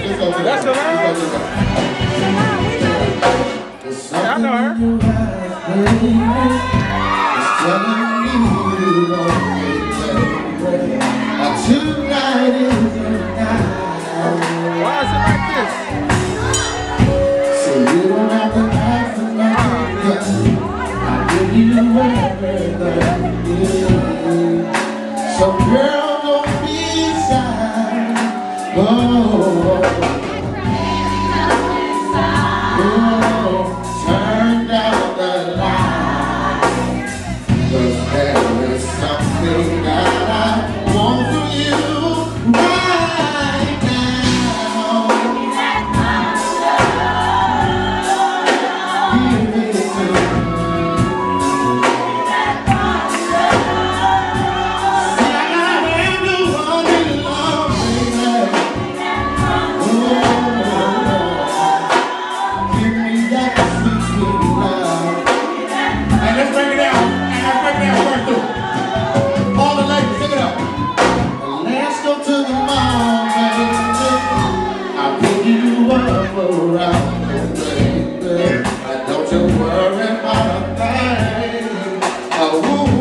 That's the line? I know her. Tonight is the night. Why is it like this? So you don't have to ask for nothing. I'll give you everything. So girl, don't be shy. Oh, turn down the light. 'Cause there is something that I want for you right now. Give it to me. See, I am the one you love, baby. Oh, give me that sweet, sweet love. And let's bring it down. And let's bring it down right through. All the ladies, sing it up. Let's go to the mall, baby. I'll pick you up around the baby. And don't you worry about a thing. Oh,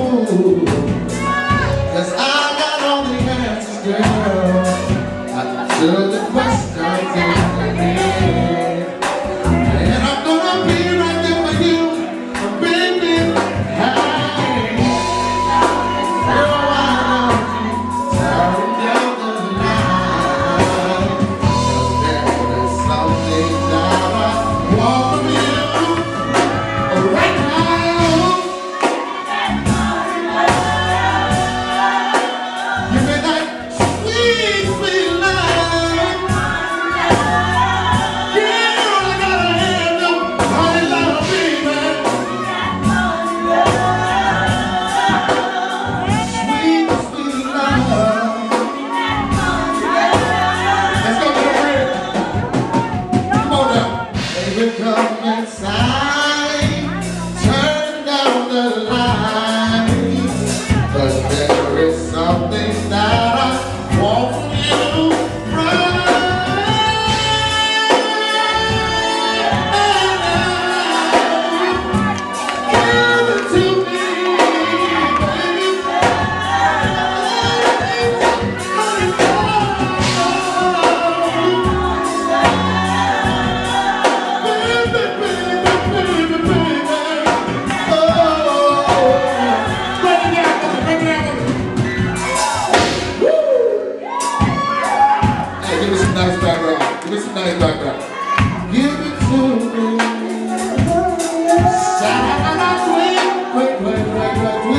'cause I got all the answers, girl, to the questions in the head. And I'm gonna be right there for you, baby. Hey. Girl, why don't you turn down the light? 'Cause there is something that I want from you right now. Give me that sweet, sweet love. Girl, I gotta have you, honey, love, baby. Sweet, sweet love. Let's go to the bridge. Come on now. Baby, come inside. Turn down the light. 'Cause there is something that I want from you right now. Give it to me, baby. Give me some nice background. Give me some nice background. Give it to me. Sa-da-da-da, wait, wait, wait, wait, wait.